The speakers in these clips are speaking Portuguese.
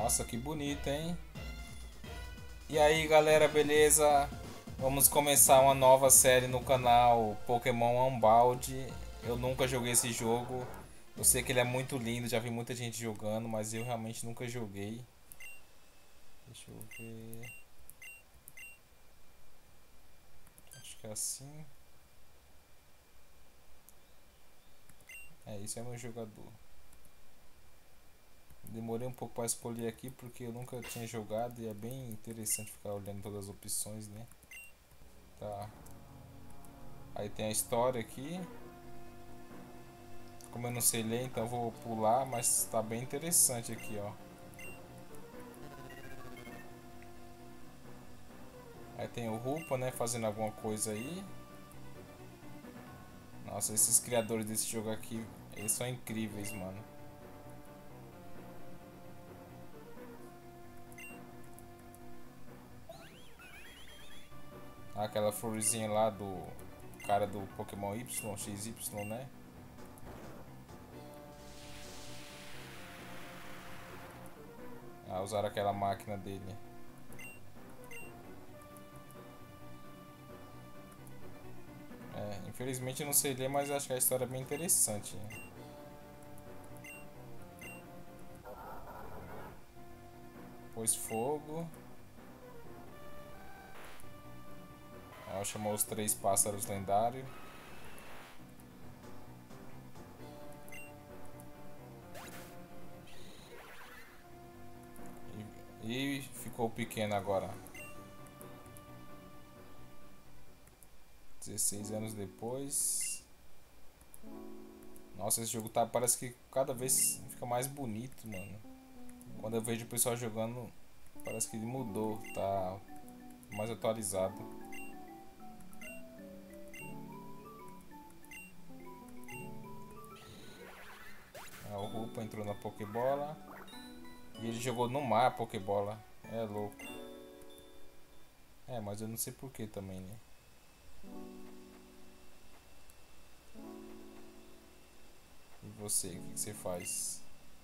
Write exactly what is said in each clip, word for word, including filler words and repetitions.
Nossa, que bonito, hein? E aí, galera, beleza? Vamos começar uma nova série no canal Pokémon Unbound. Eu nunca joguei esse jogo. Eu sei que ele é muito lindo, já vi muita gente jogando, mas eu realmente nunca joguei. Deixa eu ver. Acho que é assim. É, isso é meu jogador. Demorei um pouco para escolher aqui porque eu nunca tinha jogado e é bem interessante ficar olhando todas as opções, né? Tá. Aí tem a história aqui. Como eu não sei ler, então eu vou pular, mas tá bem interessante aqui, ó. Aí tem o Rupa, né, fazendo alguma coisa aí. Nossa, esses criadores desse jogo aqui, eles são incríveis, mano. Aquela florzinha lá do cara do Pokémon Y, X Y, né? Ah, usaram aquela máquina dele. É, infelizmente eu não sei ler, mas acho que a história é bem interessante, né? Pôs fogo. Ela chamou os três pássaros lendários. E, e ficou pequeno agora. dezesseis anos depois. Nossa, esse jogo tá, parece que cada vez fica mais bonito, mano. Quando eu vejo o pessoal jogando, parece que ele mudou, tá mais atualizado. Ah, o Rupa entrou na Pokébola. E ele jogou no mar a Pokébola. É louco. É, mas eu não sei porquê também, né? E você, o que, que você faz?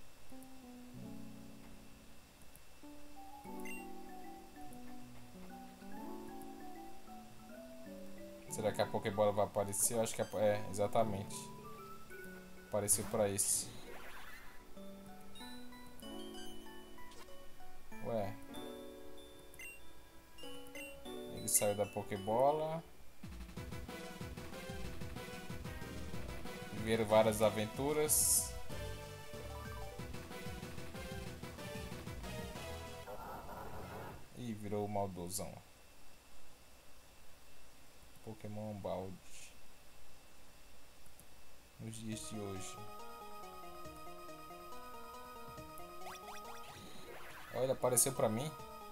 Será que a Pokébola vai aparecer? Eu acho que é, é exatamente. Apareceu pra esse. Ué. Ele saiu da Pokébola. Viveram várias aventuras. E virou o maldosão. Pokémon Unbound. Nos dias de hoje. Olha, apareceu pra mim.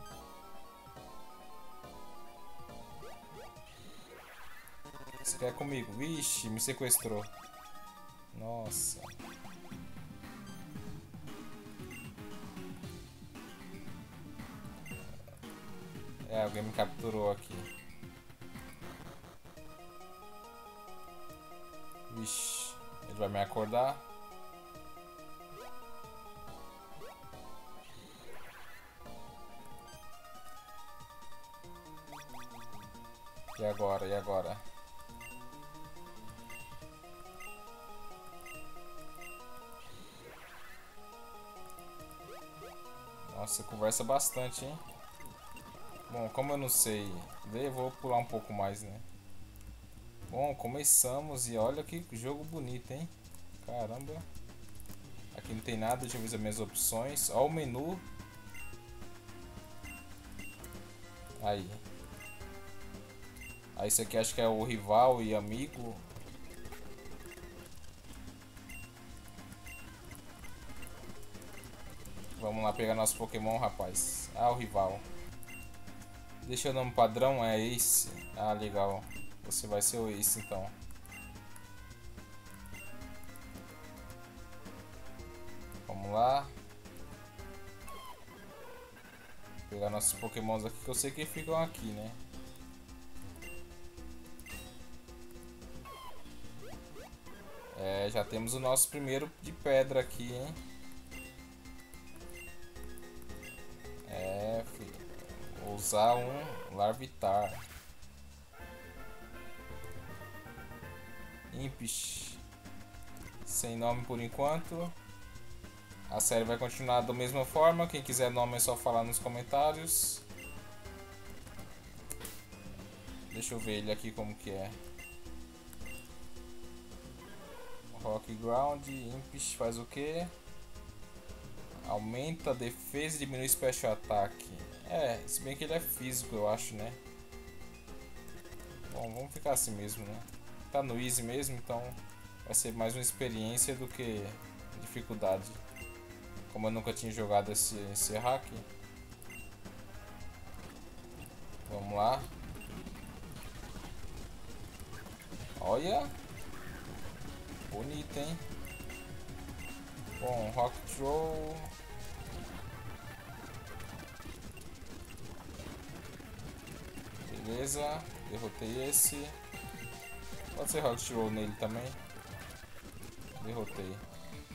Você quer comigo? Vixe, me sequestrou. Nossa. É, alguém me capturou aqui. Vixe, ele vai me acordar. E agora? E agora? Nossa, conversa bastante, hein? Bom, como eu não sei ler, eu vou pular um pouco mais, né? Bom, começamos e olha que jogo bonito, hein? Caramba. Aqui não tem nada, deixa eu ver as minhas opções. Ó o menu. Aí. Aí isso aqui acho que é o rival e amigo. Vamos lá pegar nosso Pokémon, rapaz. Ah, o rival. Deixa o nome padrão, é Ace. Ah, legal. Você vai ser o Ace, então. Vamos lá. Vou pegar nossos Pokémons aqui, que eu sei que ficam aqui, né? É, já temos o nosso primeiro de pedra aqui, hein? Usar um Larvitar. Impish. Sem nome por enquanto. A série vai continuar da mesma forma. Quem quiser nome é só falar nos comentários. Deixa eu ver ele aqui como que é. Rock Ground. Impish faz o que? Aumenta a defesa e diminui o special attack. É, se bem que ele é físico, eu acho, né? Bom, vamos ficar assim mesmo, né? Tá no easy mesmo, então vai ser mais uma experiência do que dificuldade. Como eu nunca tinha jogado esse, esse hack. Vamos lá. Olha. Bonito, hein? Bom, Rock Throw. Beleza, derrotei esse. Pode ser Rock Throw nele também. Derrotei.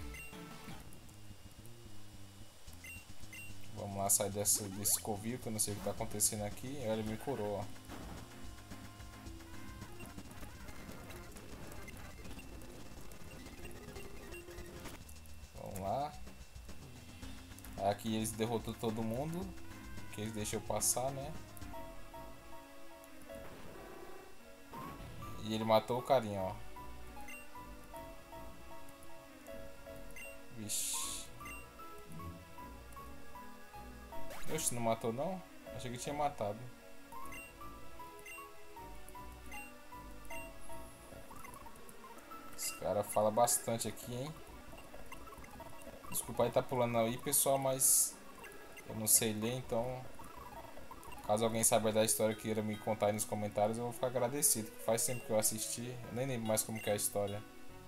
Vamos lá, sair dessa, desse covil que eu não sei o que está acontecendo aqui. Ele me curou, ó. Vamos lá. Aqui eles derrotou todo mundo. Que eles deixam eu passar, né? E ele matou o carinha, ó. Vixe. Oxe, não matou não? Achei que tinha matado. Esse cara fala bastante aqui, hein? Desculpa aí tá pulando aí, pessoal, mas eu não sei ler, então caso alguém saiba da história que queira me contar aí nos comentários, eu vou ficar agradecido. Faz tempo que eu assisti, eu nem lembro mais como que é a história.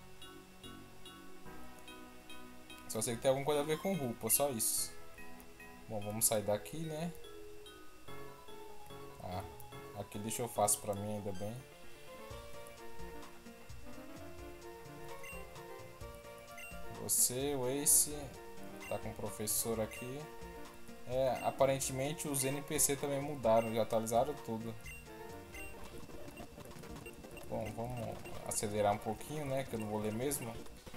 Só sei que tem alguma coisa a ver com roupa, só isso. Bom, vamos sair daqui, né? Ah, aqui deixou fácil pra mim, ainda bem. Você, o Ace, tá com o professor aqui. É, aparentemente os N P C também mudaram, já atualizaram tudo. Bom, vamos acelerar um pouquinho, né? Que eu não vou ler mesmo.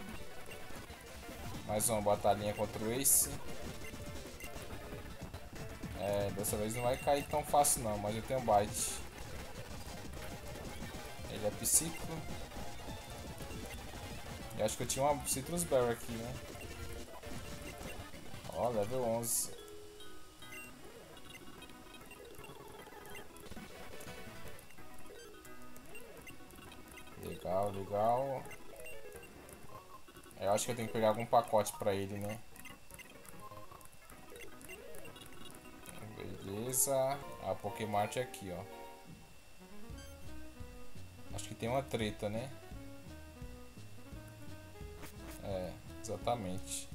Mais uma batalhinha contra o Ace. É, dessa vez não vai cair tão fácil não, mas eu tenho bite. Ele é psíquico. Eu acho que eu tinha uma Citrus Berry aqui, né? Ó, level onze. Legal, legal. Eu acho que eu tenho que pegar algum pacote pra ele, né? Beleza. A Pokémart é aqui, ó. Acho que tem uma treta, né? É, exatamente.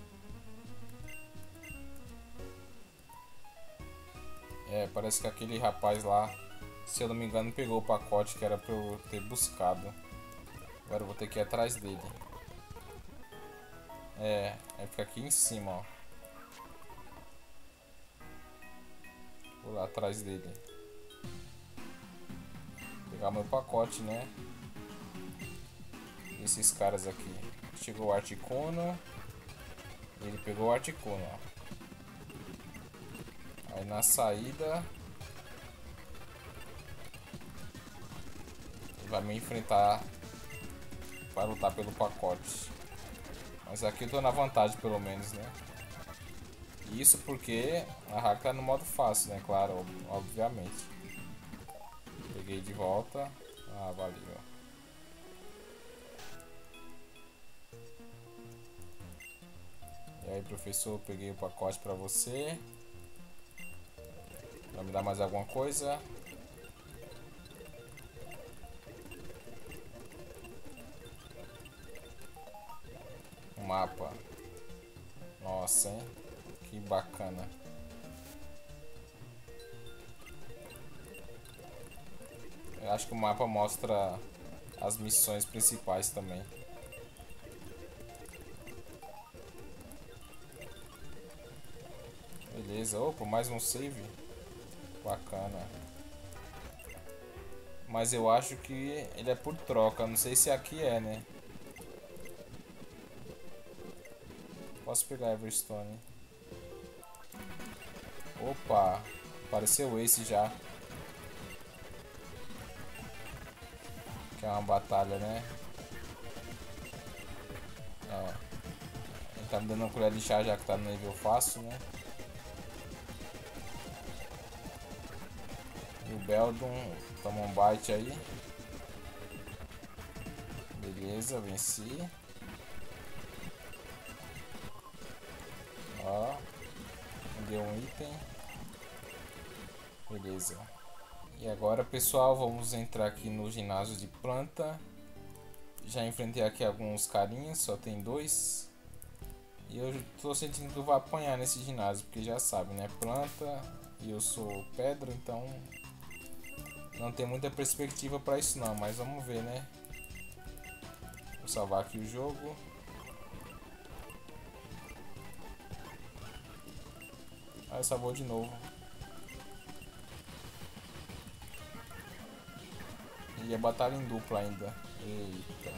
É, parece que aquele rapaz lá, se eu não me engano, pegou o pacote que era pra eu ter buscado. Agora eu vou ter que ir atrás dele. É, aí fica aqui em cima, ó. Vou lá atrás dele. Pegar meu pacote, né? Esses caras aqui. Chegou o Articuno. Ele pegou o Articuno, ó. Aí na saída ele vai me enfrentar para lutar pelo pacote. Mas aqui eu tô na vantagem pelo menos, né? Isso porque a hack tá no modo fácil, né? Claro, obviamente. Peguei de volta. Ah, valeu. E aí, professor, peguei o pacote pra você. Vai me dar mais alguma coisa? Um mapa. Nossa, hein? Que bacana. Eu acho que o mapa mostra as missões principais também. Beleza. Opa, mais um save. Bacana. Mas eu acho que ele é por troca. Não sei se aqui é, né? Posso pegar Everstone. Opa. Apareceu esse já. Que é uma batalha, né? É. Ele tá me dando uma colher de chá já que tá no nível fácil, né? E o Beldum toma um bite aí. Beleza, venci. Ó. Me deu um item. Beleza. E agora, pessoal, vamos entrar aqui no ginásio de planta. Já enfrentei aqui alguns carinhas, só tem dois. E eu tô sentindo que eu vou apanhar nesse ginásio, porque já sabe, né? Planta e eu sou pedra, então não tem muita perspectiva pra isso não, mas vamos ver, né? Vou salvar aqui o jogo. Aí salvou de novo. E é batalha em dupla ainda. Eita.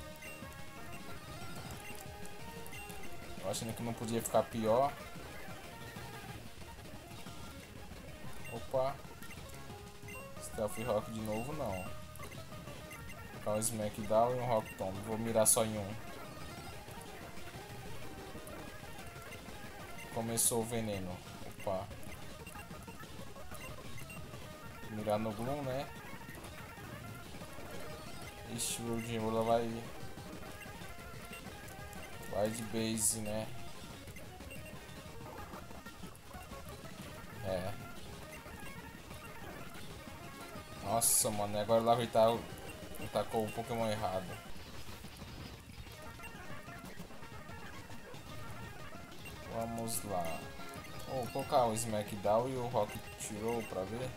Eu achando que não podia ficar pior. Opa. Stealth Rock de novo não. Vou ficar um Smackdown e um Rock Tomb. Vou mirar só em um. Começou o veneno. Opa. Vou mirar no Gloom, né? Ixi, o Jimula vai. Vai de base, né? É. Nossa, mano, agora lá vai estar. Tacou o Pokémon errado. Vamos lá. Vou colocar o Smackdown e o Rock tirou pra ver.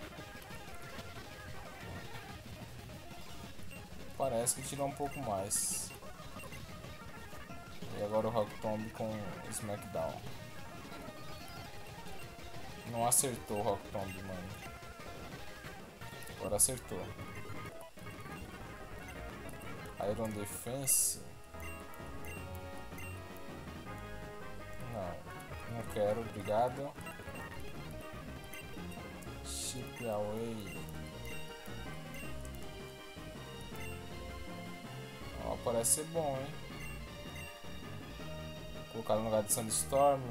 Parece que tirou um pouco mais. E agora o Rock Tomb com o Smackdown. Não acertou o Rock Tomb, mano. Agora acertou. Iron Defense. Não, não quero, obrigado. Ship Away. Ó, parece ser bom, hein? Vou colocar no lugar de Sandstorm.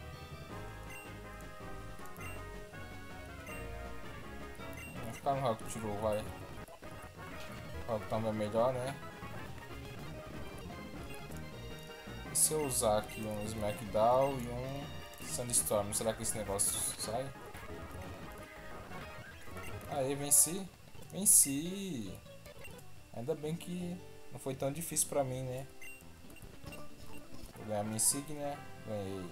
Vou ficar no Rock tirou, vai. Rock Tomb é melhor, né? E se eu usar aqui um Smackdown e um Sandstorm, será que esse negócio sai? Aê, venci! Venci! Ainda bem que não foi tão difícil pra mim, né? Vou ganhar minha insígnia. Ganhei.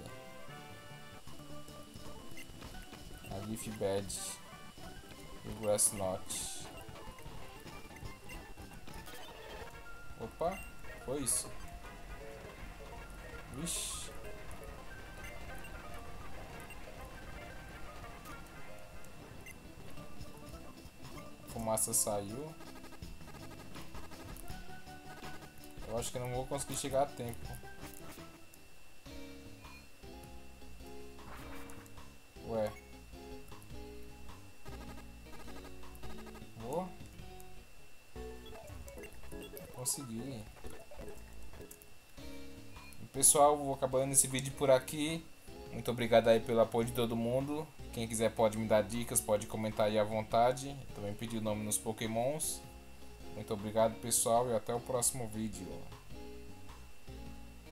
A Leaf Badge. E o Grass Knot. Opa! Foi isso. Vixe. A fumaça saiu. Eu acho que não vou conseguir chegar a tempo. Ué. Vou? Consegui. Pessoal, vou acabando esse vídeo por aqui. Muito obrigado aí pelo apoio de todo mundo. Quem quiser pode me dar dicas, pode comentar aí à vontade. Também pedir o nome nos Pokémons. Muito obrigado, pessoal, e até o próximo vídeo.